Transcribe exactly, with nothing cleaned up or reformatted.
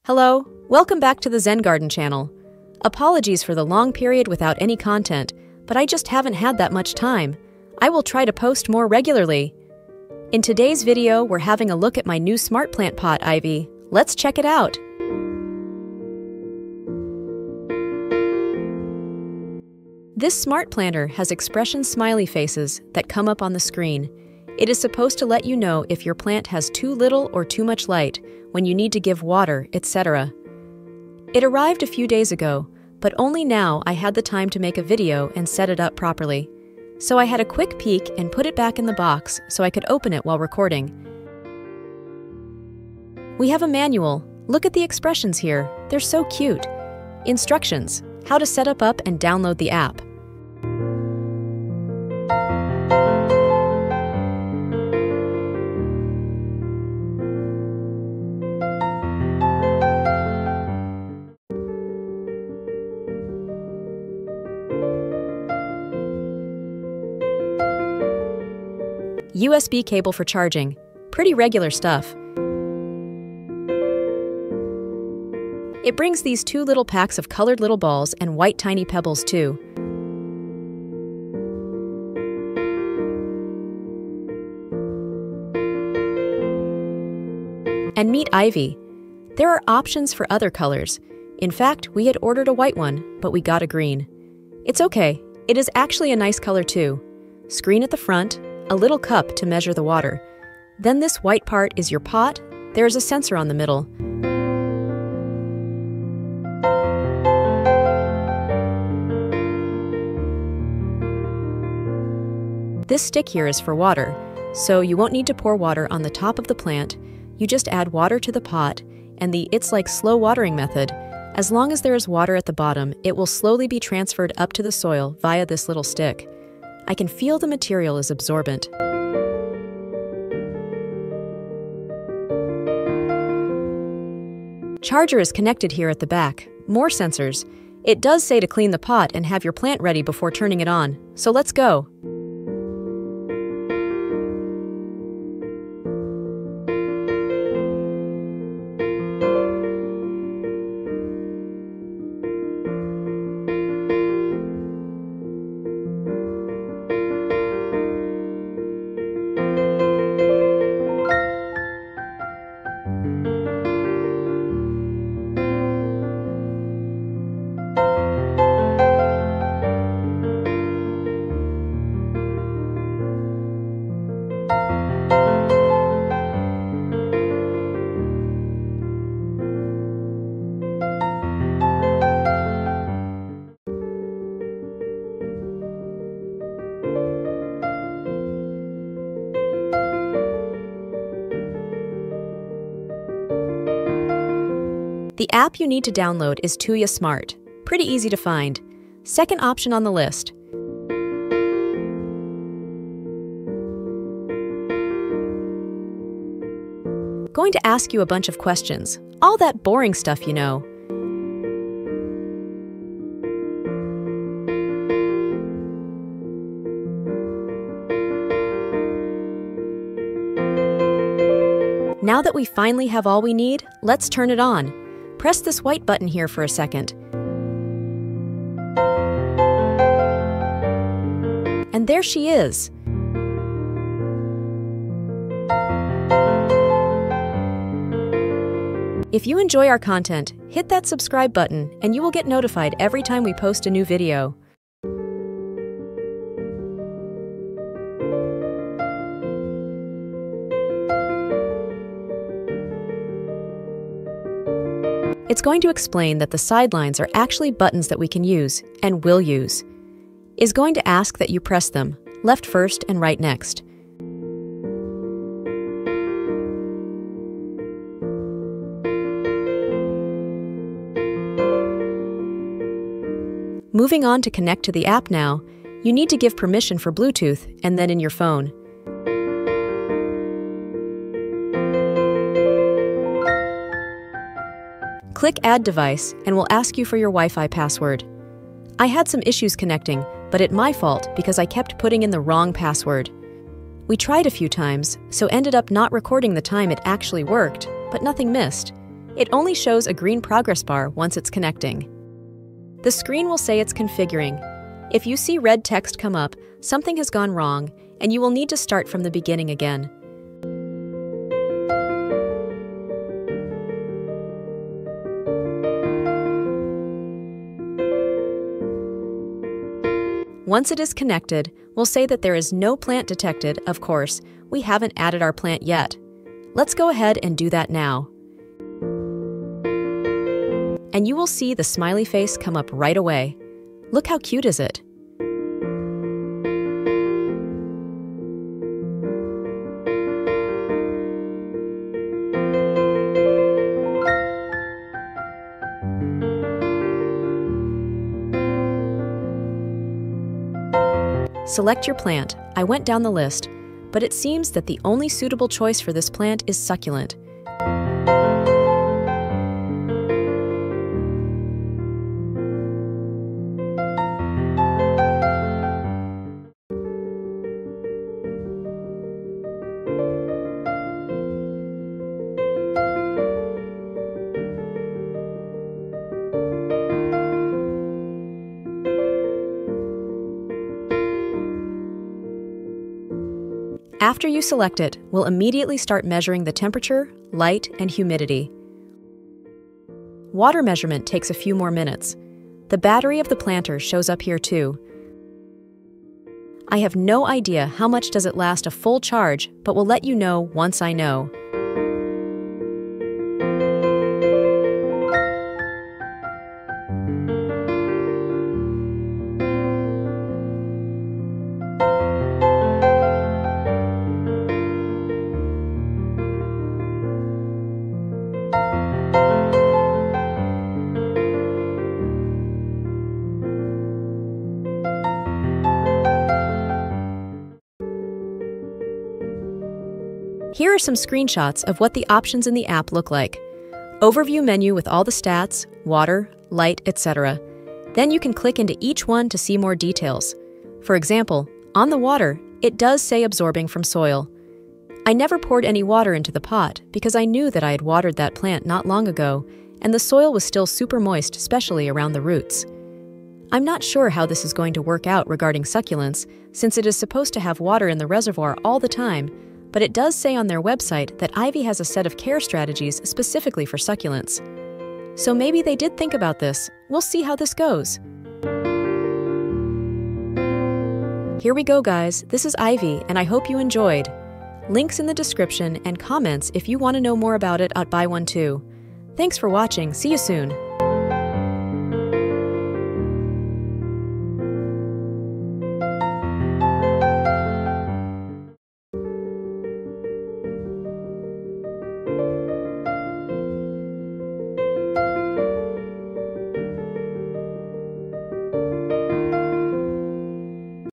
Hello, welcome back to the Zen Garden channel. Apologies for the long period without any content, but I just haven't had that much time. I will try to post more regularly. In today's video, we're having a look at my new smart plant pot ivy. Let's check it out. This smart planter has expression smiley faces that come up on the screen. It is supposed to let you know if your plant has too little or too much light, when you need to give water, et cetera. It arrived a few days ago, but only now I had the time to make a video and set it up properly. So I had a quick peek and put it back in the box so I could open it while recording. We have a manual. Look at the expressions here. They're so cute. Instructions: how to set up up and download the app. U S B cable for charging. Pretty regular stuff. It brings these two little packs of colored little balls and white tiny pebbles too. And meet ivy. There are options for other colors. In fact, we had ordered a white one, but we got a green. It's okay. It is actually a nice color too. Screen at the front, a little cup to measure the water. Then this white part is your pot. There is a sensor on the middle. This stick here is for water, so you won't need to pour water on the top of the plant. You just add water to the pot, and the It's Like Slow Watering method. As long as there is water at the bottom, it will slowly be transferred up to the soil via this little stick. I can feel the material is absorbent. Charger is connected here at the back. More sensors. It does say to clean the pot and have your plant ready before turning it on. So let's go. The app you need to download is Tuya Smart. Pretty easy to find. Second option on the list. Going to ask you a bunch of questions. All that boring stuff, you know. Now that we finally have all we need, let's turn it on. Press this white button here for a second. And there she is. If you enjoy our content, hit that subscribe button and you will get notified every time we post a new video. It's going to explain that the sidelines are actually buttons that we can use, and will use. Is going to ask that you press them, left first and right next. Moving on to connect to the app now, you need to give permission for Bluetooth and then in your phone. Click Add Device and we'll ask you for your Wi-Fi password. I had some issues connecting, but it's my fault because I kept putting in the wrong password. We tried a few times, so ended up not recording the time it actually worked, but nothing missed. It only shows a green progress bar once it's connecting. The screen will say it's configuring. If you see red text come up, something has gone wrong, and you will need to start from the beginning again. Once it is connected, we'll say that there is no plant detected. Of course, we haven't added our plant yet. Let's go ahead and do that now. And you will see the smiley face come up right away. Look how cute is it? Select your plant. I went down the list, but it seems that the only suitable choice for this plant is succulent. After you select it, we'll immediately start measuring the temperature, light, and humidity. Water measurement takes a few more minutes. The battery of the planter shows up here too. I have no idea how much does it last a full charge, but will let you know once I know. Here are some screenshots of what the options in the app look like. Overview menu with all the stats, water, light, et cetera. Then you can click into each one to see more details. For example, on the water, it does say absorbing from soil. I never poured any water into the pot because I knew that I had watered that plant not long ago, and the soil was still super moist, especially around the roots. I'm not sure how this is going to work out regarding succulents, since it is supposed to have water in the reservoir all the time, but it does say on their website that Ivy has a set of care strategies specifically for succulents. So maybe they did think about this. We'll see how this goes. Here we go, guys. This is Ivy, and I hope you enjoyed. Links in the description and comments if you want to know more about it at Buy One Too. Thanks for watching. See you soon.